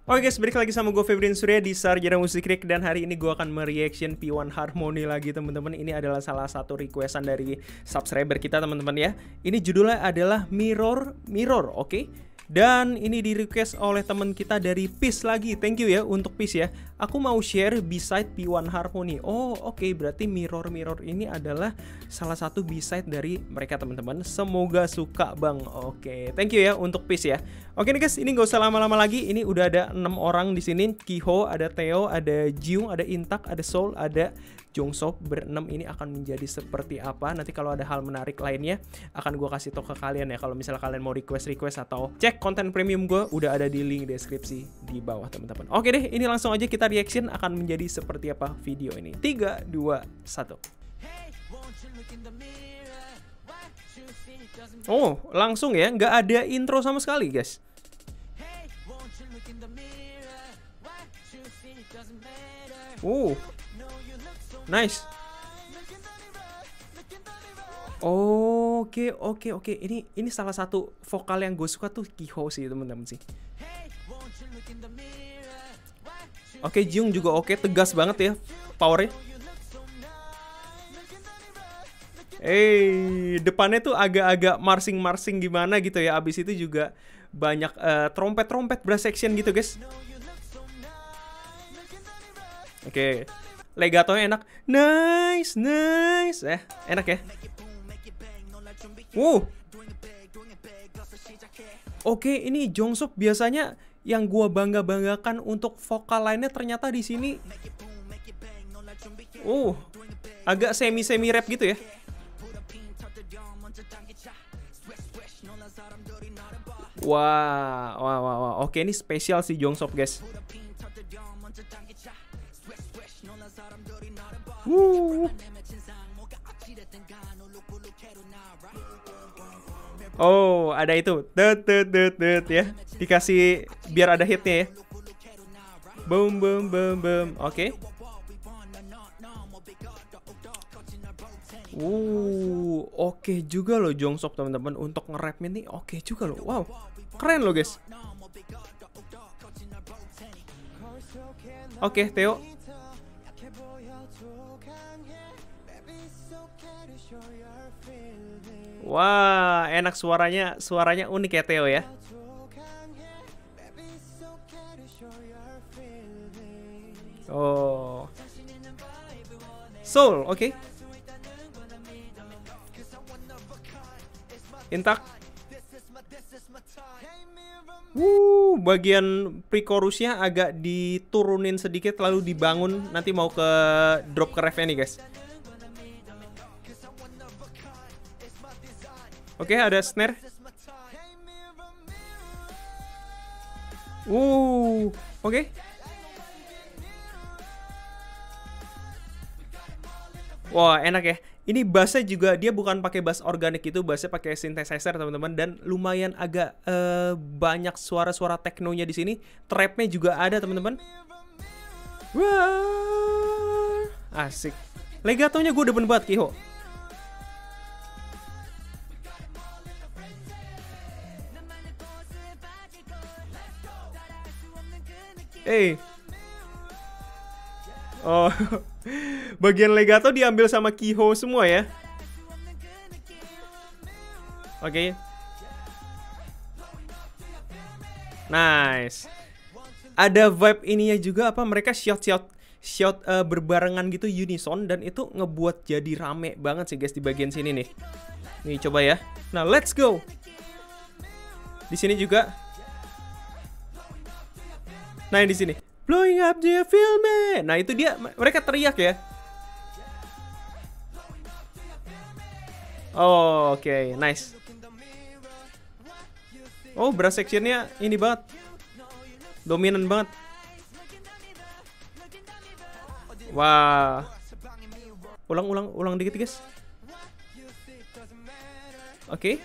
Oke guys, balik lagi sama gue Febrin Surya di Sarjana Musik Creek. Dan hari ini gue akan mereaction P1 Harmony lagi teman-teman. Ini adalah salah satu requestan dari subscriber kita teman-teman ya. Ini judulnya adalah Mirror Mirror, oke? Dan ini di request oleh teman kita dari Peace lagi. Thank you ya untuk Peace ya. Aku mau share B-side P1 Harmony. Oh oke, berarti Mirror Mirror ini adalah salah satu B-side dari mereka teman-teman. Semoga suka bang. Oke, thank you ya untuk Peace ya. Oke nih guys, ini gak usah lama-lama lagi. Ini udah ada 6 orang di sini. Kiho, ada Theo, ada Jiung, ada Intak, ada Soul, ada Jongsop. Berenam ini akan menjadi seperti apa. Nanti kalau ada hal menarik lainnya akan gue kasih tau ke kalian ya. Kalau misalnya kalian mau request atau cek konten premium gue, udah ada di link deskripsi di bawah teman-teman. Oke deh, ini langsung aja kita reaction akan menjadi seperti apa video ini. 3, 2, 1. Oh, langsung ya, nggak ada intro sama sekali guys. Nice. Oke. Ini salah satu vokal yang gue suka tuh Kiho sih teman-teman sih. Oke, Jiung juga oke, tegas banget ya powernya. Depannya tuh agak-agak marching gimana gitu ya. Abis itu juga banyak trompet brass section gitu guys. Oke, legatonya enak. Nice. Enak ya. Oke, ini Jongsop biasanya yang gua banggakan untuk vokal lainnya ternyata di sini. Agak semi rap gitu ya. Wah. Oke, ini spesial sih Jongsop guys. Oh, ada itu. Ya. Dikasih biar ada hitnya ya. Boom. Oke. Oke juga loh Jongsop teman-teman untuk nge-rapnya nih. Oke juga loh. Wow. Keren loh guys. Oke, Theo. Wah, enak suaranya unik ya Theo ya. Oh. Soul, oke. Intak. Bagian pre-chorusnya agak diturunin sedikit lalu dibangun, nanti mau ke drop ke refnya nih guys. Oke, ada snare. Oke. Wah, enak ya. Ini bassnya juga dia bukan pakai bass organik gitu, bassnya pakai synthesizer teman-teman, dan lumayan agak banyak suara-suara teknonya di sini. Trapnya juga ada teman-teman. Wah, asik. Legatonya gue demen banget Kiho. Oh, bagian legato diambil sama Kiho semua ya. Oke. Nice. Ada vibe ininya juga apa, mereka shot berbarengan gitu unison, dan itu ngebuat jadi rame banget sih guys di bagian sini nih. Nih coba ya. Nah, let's go. Di sini juga. Nah, di sini. Blowing up the film. Nah, itu dia, mereka teriak ya. Oke, nice. Oh, brass sectionnya ini banget. Dominan banget. Wah. Ulang dikit guys. Oke.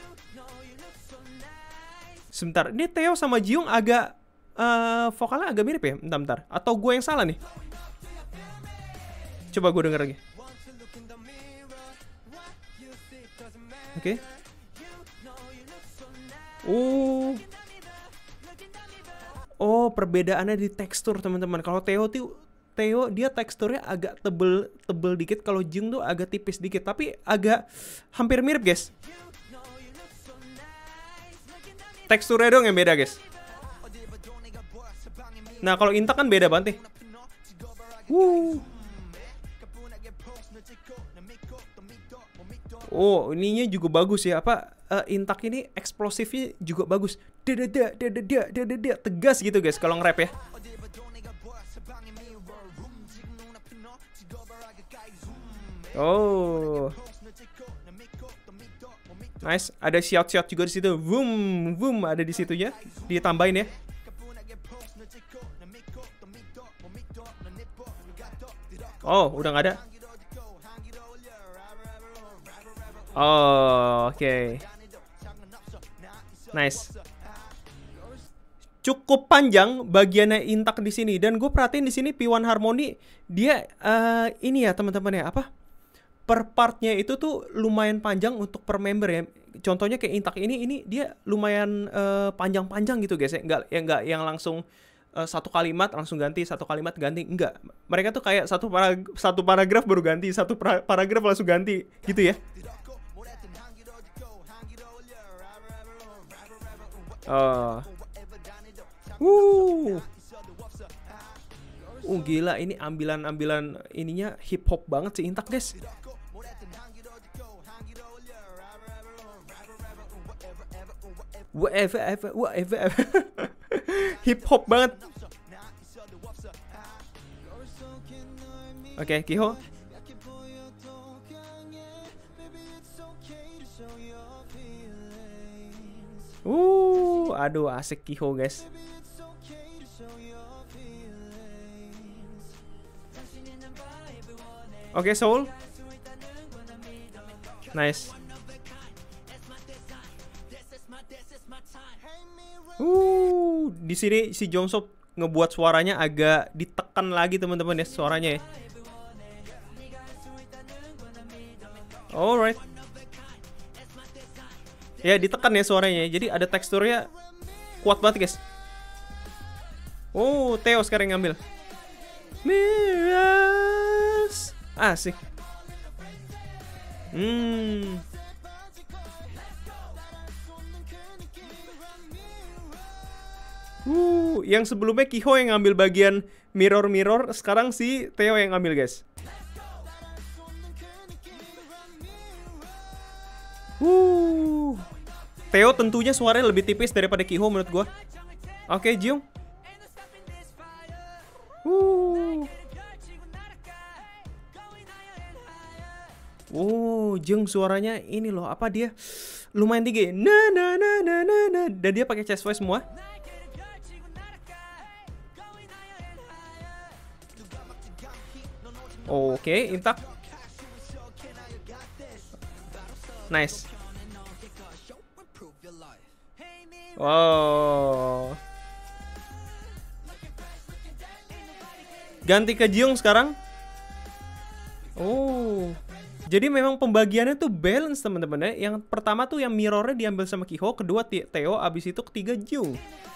Sebentar, ini Theo sama Jiung agak vokalnya agak mirip ya. Bentar. Atau gue yang salah nih? Coba gue denger lagi. Oke. Oh, perbedaannya di tekstur teman-teman. Kalau Theo dia teksturnya agak tebel dikit, kalau Jung tuh agak tipis dikit, tapi agak hampir mirip guys. Teksturnya dong yang beda guys. Nah kalau Intak kan beda banget nih. Oh ininya juga bagus ya, apa Intak ini eksplosifnya juga bagus. Tegas gitu guys kalau nge-rap ya. Oh nice, ada shout juga di situ. Boom ada di situ ya, ditambahin ya. Oh, udah nggak ada. Oh, oke. Nice. Cukup panjang bagiannya Intak di sini, dan gue perhatiin di sini P1 Harmony dia ini ya teman-teman ya, apa? Per partnya itu tuh lumayan panjang untuk per member ya. Contohnya kayak Intak ini dia lumayan panjang-panjang gitu guys ya. Enggak yang langsung satu kalimat langsung ganti, satu kalimat ganti, enggak. Mereka tuh kayak satu paragraf baru ganti, satu paragraf langsung ganti gitu ya. Gila, ini ambilan ininya hip hop banget sih Intak guys. Whatever. Hip hop banget. Oke, Kiho. Aduh asik Kiho guys. Oke, Soul. Nice. Di sini si Jongsop ngebuat suaranya agak ditekan lagi teman-teman ya, suaranya ya. Alright. Ya ditekan ya suaranya, jadi ada teksturnya kuat banget guys. Oh, Theo sekarang ngambil. Mirrors. Asik. Yang sebelumnya Kiho yang ngambil bagian mirror, sekarang si Theo yang ngambil guys. Theo tentunya suaranya lebih tipis daripada Kiho menurut gua. Oke, Jung. Jung suaranya ini loh, apa dia lumayan tinggi. Dan dia pakai chest voice semua. Oke, Intak. Nice. Wow. Ganti ke Jung sekarang. Jadi memang pembagiannya tuh balance teman-teman ya. Yang pertama tuh yang mirrornya diambil sama Kiho, kedua Theo, abis itu ketiga Jung.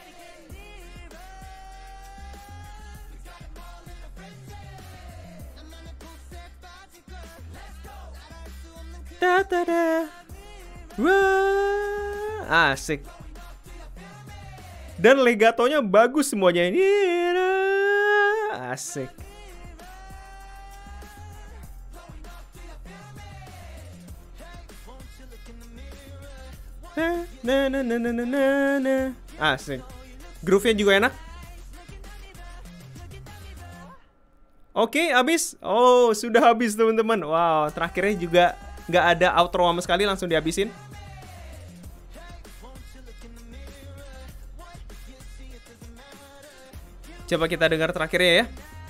Wah, asik. Dan legatonya bagus semuanya ini. Asik. Asik. Groove-nya juga enak. Oke, habis. Oh, sudah habis teman-teman. Wow, terakhirnya juga nggak ada outro sama sekali, langsung dihabisin. Coba kita dengar terakhirnya ya.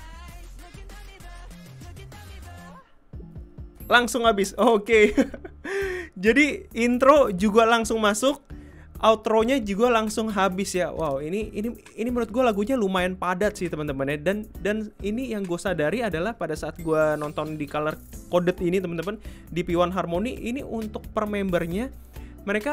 Langsung habis. Oke. Jadi intro juga langsung masuk, outro-nya juga langsung habis ya. Wow, ini menurut gue lagunya lumayan padat sih teman-teman ya. Dan ini yang gue sadari adalah pada saat gue nonton di color coded ini teman-teman, di P1 Harmony ini untuk per membernya mereka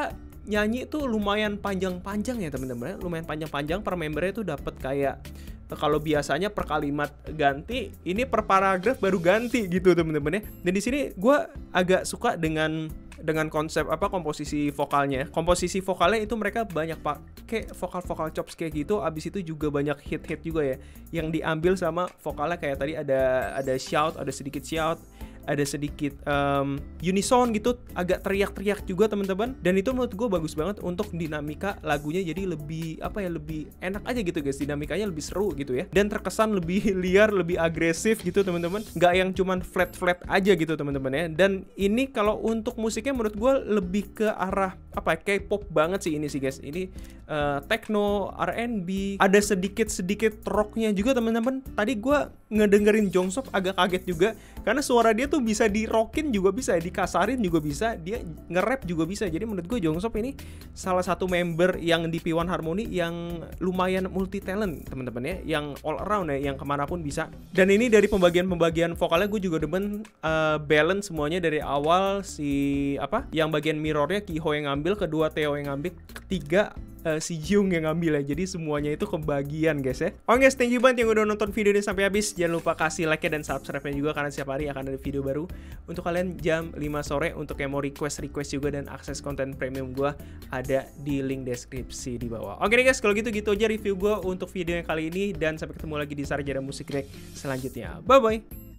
nyanyi tuh lumayan panjang-panjang ya teman-teman, lumayan panjang-panjang, per membernya tuh dapat kayak kalau biasanya per kalimat ganti, ini per paragraf baru ganti gitu teman-teman ya. Dan di sini gue agak suka dengan konsep komposisi vokalnya. Komposisi vokalnya itu mereka banyak pakai vokal chops kayak gitu. Abis itu juga banyak hit juga ya, yang diambil sama vokalnya, kayak tadi ada shout, ada sedikit shout, ada sedikit unison gitu, agak teriak-teriak juga teman-teman. Dan itu menurut gue bagus banget untuk dinamika lagunya, jadi lebih lebih enak aja gitu guys, dinamikanya lebih seru gitu ya, dan terkesan lebih liar, lebih agresif gitu teman-teman, nggak yang cuman flat aja gitu teman-teman ya. Dan ini kalau untuk musiknya menurut gue lebih ke arah K-pop banget sih ini sih guys. Ini techno, R&B, ada sedikit rocknya juga teman-teman. Tadi gue ngedengerin Jongseok agak kaget juga, karena suara dia tuh bisa di rockin juga bisa, dikasarin juga bisa, dia nge-rap juga bisa. Jadi menurut gue Jongseok ini salah satu member yang di P1 Harmony yang lumayan multi talent teman-teman ya, yang all around ya, yang kemanapun bisa. Dan ini dari pembagian vokalnya gue juga demen balance semuanya dari awal, yang bagian mirrornya Kiho yang ngambil, kedua Theo yang ngambil, ketiga si Jung yang ngambil ya. Jadi semuanya itu kebagian guys ya. Oke guys, thank you banget yang udah nonton video ini sampai habis. Jangan lupa kasih like-nya dan subscribe-nya juga, karena setiap hari akan ada video baru untuk kalian jam 5 sore. Untuk yang mau request juga dan akses konten premium gue, ada di link deskripsi di bawah. Oke nih guys, kalau gitu aja review gue untuk video yang kali ini, dan sampai ketemu lagi di Sarjana Musik Rek selanjutnya. Bye bye.